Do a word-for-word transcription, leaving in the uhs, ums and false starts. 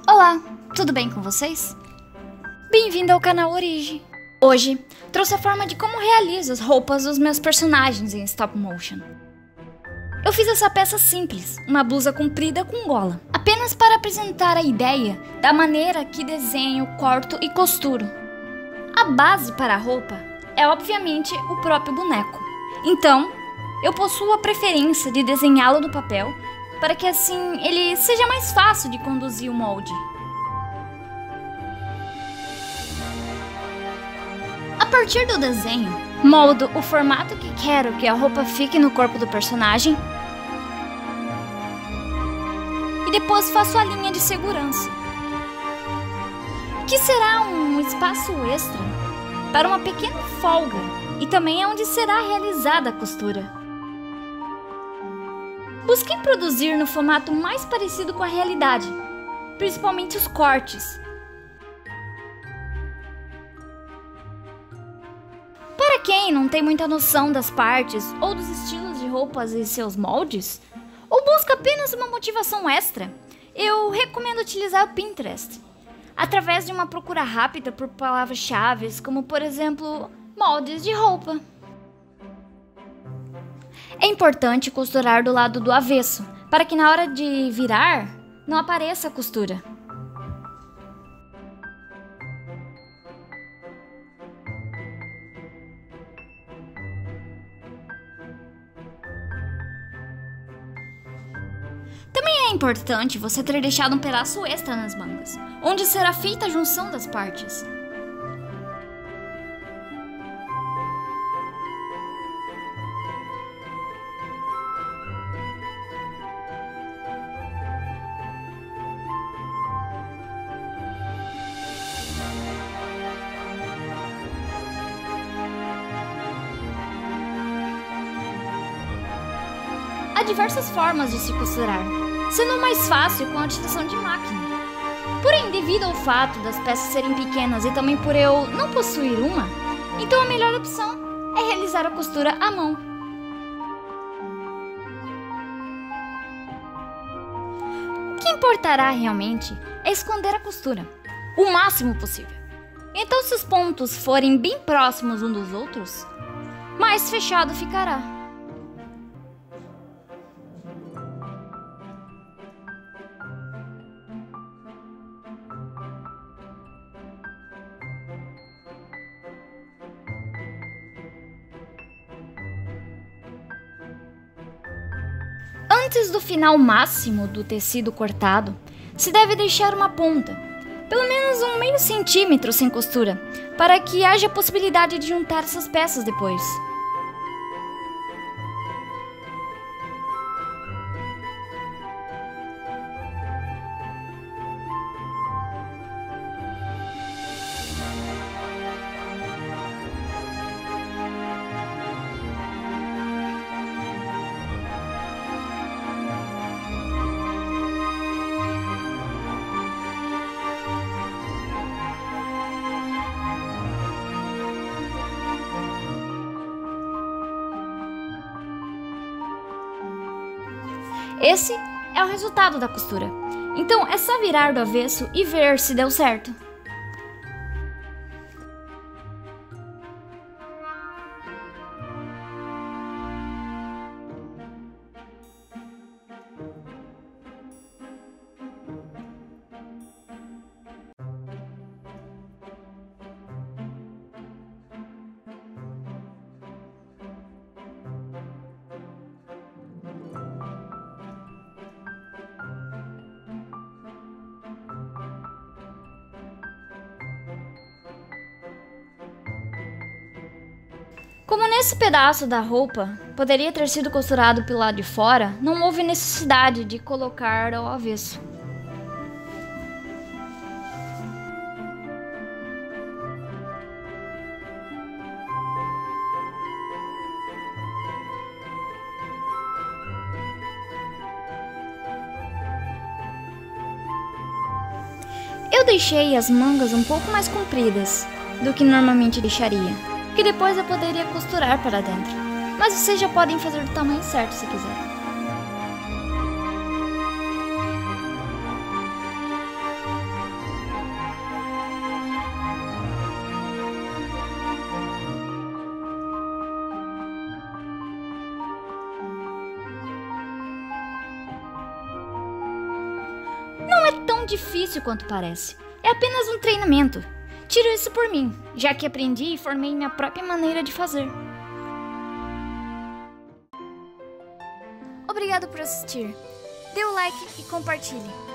Olá, tudo bem com vocês? Bem-vindo ao canal Origem. Hoje, trouxe a forma de como realizo as roupas dos meus personagens em stop motion. Eu fiz essa peça simples, uma blusa comprida com gola, apenas para apresentar a ideia da maneira que desenho, corto e costuro. A base para a roupa é obviamente o próprio boneco, então eu possuo a preferência de desenhá-lo no papel para que assim ele seja mais fácil de conduzir o molde. A partir do desenho, moldo o formato que quero que a roupa fique no corpo do personagem e depois faço a linha de segurança, que será um espaço extra para uma pequena folga e também é onde será realizada a costura. Busquei produzir no formato mais parecido com a realidade, principalmente os cortes. Para quem não tem muita noção das partes ou dos estilos de roupas e seus moldes, ou busca apenas uma motivação extra, eu recomendo utilizar o Pinterest, através de uma procura rápida por palavras-chave, como por exemplo, moldes de roupa. É importante costurar do lado do avesso, para que na hora de virar, não apareça a costura. Também é importante você ter deixado um pedaço extra nas mangas, onde será feita a junção das partes. Há diversas formas de se costurar, sendo mais fácil com a utilização de máquina. Porém, devido ao fato das peças serem pequenas e também por eu não possuir uma, então a melhor opção é realizar a costura à mão. O que importará realmente é esconder a costura, o máximo possível. Então, se os pontos forem bem próximos uns dos outros, mais fechado ficará. Antes do final máximo do tecido cortado, se deve deixar uma ponta, pelo menos um meio centímetro sem costura, para que haja possibilidade de juntar essas peças depois. Esse é o resultado da costura. Então é só virar do avesso e ver se deu certo. Como nesse pedaço da roupa poderia ter sido costurado pelo lado de fora, não houve necessidade de colocar ao avesso. Eu deixei as mangas um pouco mais compridas do que normalmente deixaria, que depois eu poderia costurar para dentro, mas vocês já podem fazer do tamanho certo se quiser. difícil quanto parece. É apenas um treinamento. Tiro isso por mim, já que aprendi e formei minha própria maneira de fazer. Obrigado por assistir. Dê o like e compartilhe.